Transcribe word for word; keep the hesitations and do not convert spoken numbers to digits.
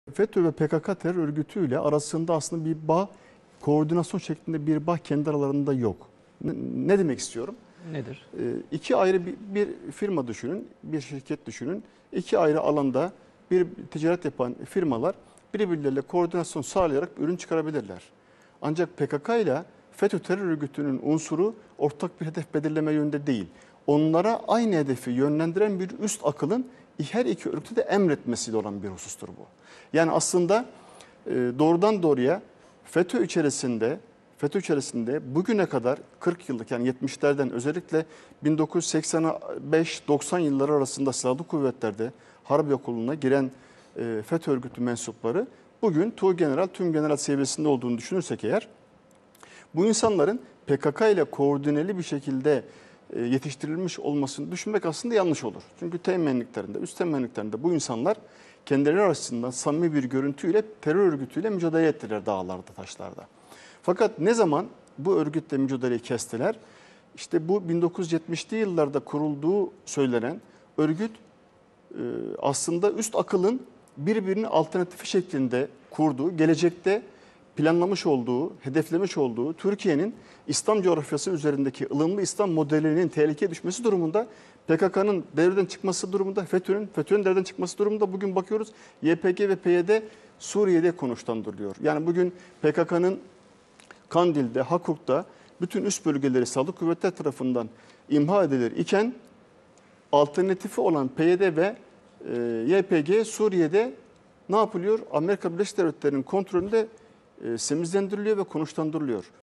FETÖ ve P K K terör örgütüyle arasında aslında bir bağ, koordinasyon şeklinde bir bağ kendi aralarında yok. Ne, ne demek istiyorum? Nedir? E, iki ayrı bir, bir firma düşünün, bir şirket düşünün. İki ayrı alanda bir ticaret yapan firmalar birbirleriyle koordinasyon sağlayarak ürün çıkarabilirler. Ancak P K K ile FETÖ terör örgütünün unsuru ortak bir hedef belirleme yönünde değil. Onlara aynı hedefi yönlendiren bir üst akılın her iki örgütü de emretmesiyle olan bir husustur bu. Yani aslında e, doğrudan doğruya FETÖ içerisinde FETÖ içerisinde bugüne kadar kırk yıllık, yani yetmişlerden özellikle bin dokuz yüz seksen beş doksan yılları arasında silahlı kuvvetlerde harp okuluna giren e, FETÖ örgütü mensupları bugün tuğgeneral, tüm general seviyesinde olduğunu düşünürsek eğer, bu insanların P K K ile koordineli bir şekilde e, yetiştirilmiş olmasını düşünmek aslında yanlış olur. Çünkü teğmenliklerinde, üst teğmenliklerinde bu insanlar kendileri arasında samimi bir görüntüyle terör örgütüyle mücadele ettiler dağlarda, taşlarda. Fakat ne zaman bu örgütle mücadeleyi kestiler? İşte bu bin dokuz yüz yetmişli yıllarda kurulduğu söylenen örgüt e, aslında üst akılın birbirinin alternatifi şeklinde kurduğu, gelecekte planlamış olduğu, hedeflemiş olduğu Türkiye'nin İslam coğrafyası üzerindeki ılımlı İslam modelinin tehlikeye düşmesi durumunda, P K K'nın devreden çıkması durumunda, FETÖ'nün FETÖ'nün devreden çıkması durumunda bugün bakıyoruz Y P G ve P Y D Suriye'de konuşlandırılıyor. Yani bugün P K K'nın Kandil'de, Hakurk'ta bütün üst bölgeleri sağlık kuvvetler tarafından imha edilir iken alternatifi olan P Y D ve e, Y P G Suriye'de ne yapılıyor? Amerika Birleşik Devletleri'nin kontrolünde e, semizlendiriliyor ve konuşlandırılıyor.